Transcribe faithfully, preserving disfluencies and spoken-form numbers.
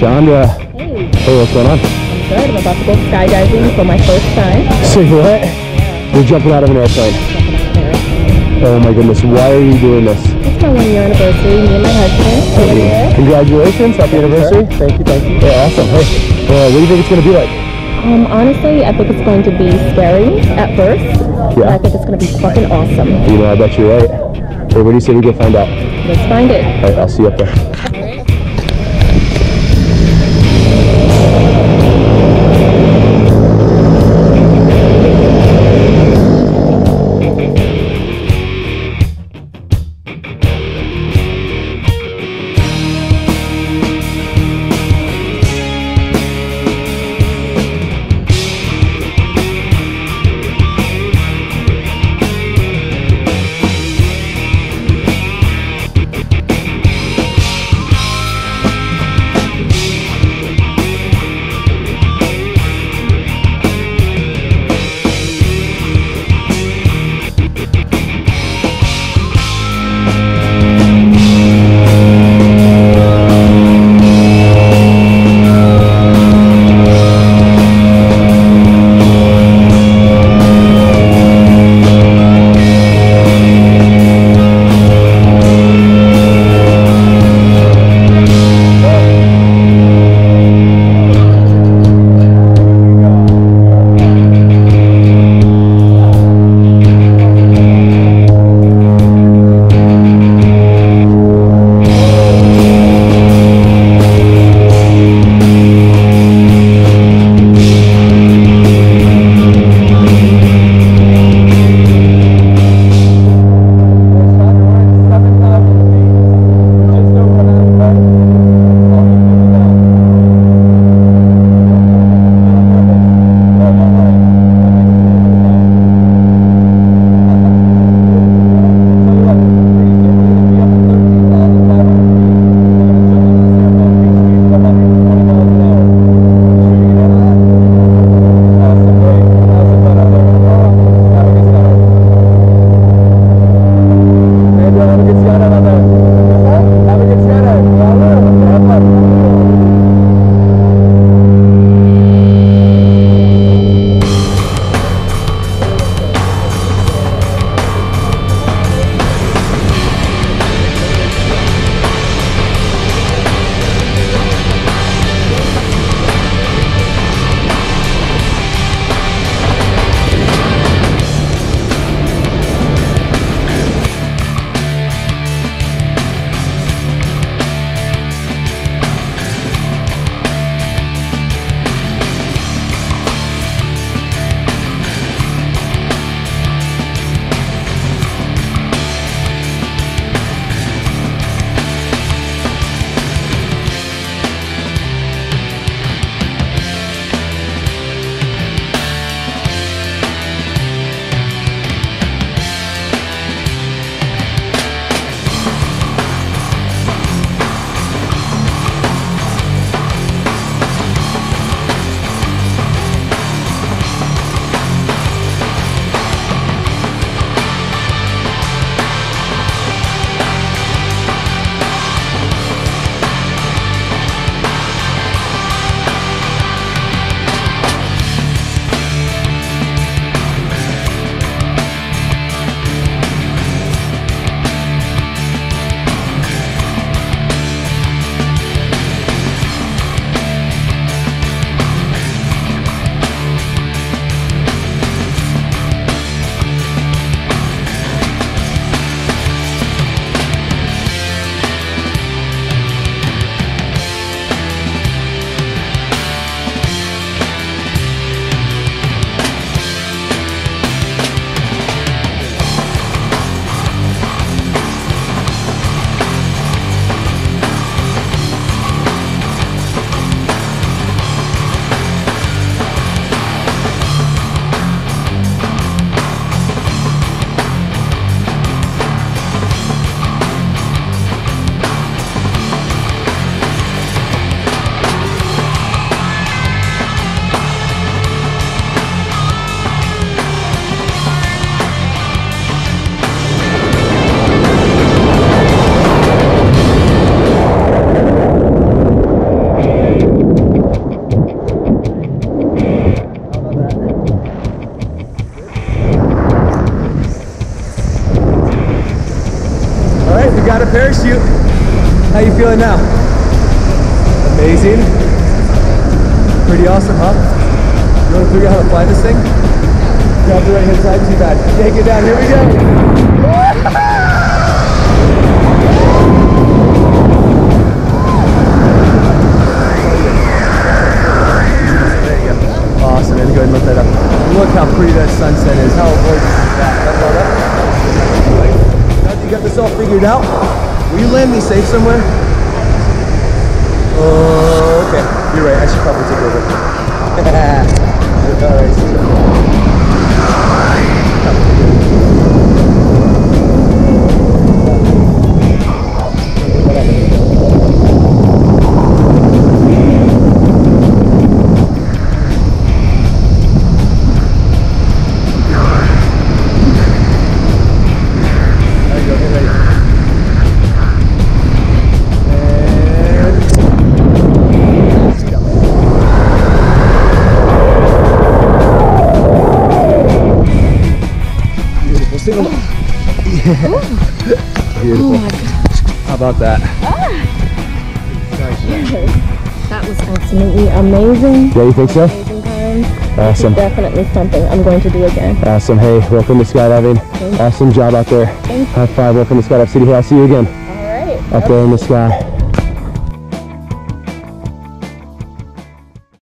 Chandra. Hey. Hey, what's going on? I'm good. I'm about to go skydiving for my first time. Say what? You're jumping out of an airplane. Oh my goodness, why are you doing this? It's my one year anniversary, me and my husband. Hey, congratulations, happy anniversary. Thank you, thank you. Yeah, awesome. Hey, uh, what do you think it's going to be like? Um, honestly, I think it's going to be scary at first. Yeah. But I think it's going to be fucking awesome. You know, I bet you're right. Hey, what do you say we go find out? Let's find it. All right, I'll see you up there. parachute. How you feeling now? Amazing. Pretty awesome, huh? You want to figure out how to fly this thing? Grab the right hand side, too bad. Take it down, here we go. Awesome, man. Go ahead and lift that up. Look how pretty that sunset is. How gorgeous is that? That's all that. Now that you got this all figured out, will you land me safe somewhere? Oh, okay. You're right. I should probably take over. All right. Single. Yeah. Beautiful. Oh my God. How about that? Ah. Yes. That was absolutely amazing. Yeah, you think so? Amazing time. Awesome. This is definitely something I'm going to do again. Awesome. Hey, welcome to skydiving. Thanks. Awesome job out there. Thanks. High five. Welcome to Skydive City. Hey, I'll see you again. All right. Up there in the sky.